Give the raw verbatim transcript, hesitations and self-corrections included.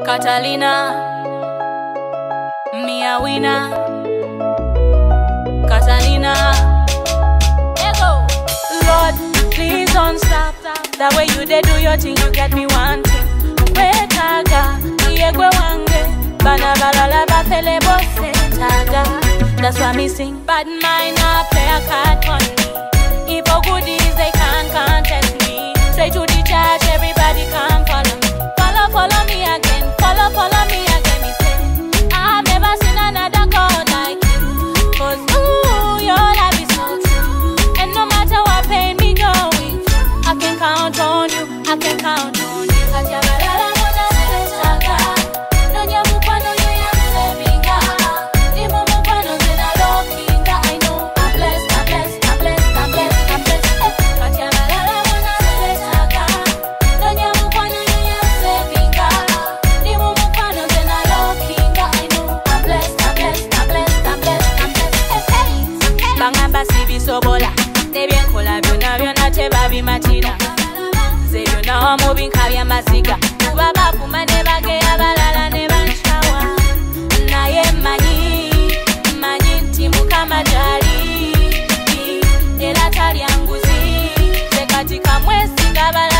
Katalina, me a winner. Katalina, ego. Lord, please don't stop. That way you dey do your thing, you get me wanting. Wekaga, yegwe wange, bana balala bafele bose taga. That's why me sing. Bad mind a play a card on me. If for goodies they can't contest me. Straight to the church, everybody come follow me. Follow, follow me again. Follow, follow me again. Me say, I've never seen another God like you. Cause ooh, your love is so true. And no matter what pain me going through, I can count on you. I can count on you. Sobola, de bien cola, biona biona che babi machina. Se yo na moving kabya masika. Baba kuma ne bage abalala ne banshawa. Na ye manyi, manyi timu kama jali. Ela tali anguzi, se katika mwezi ngabala.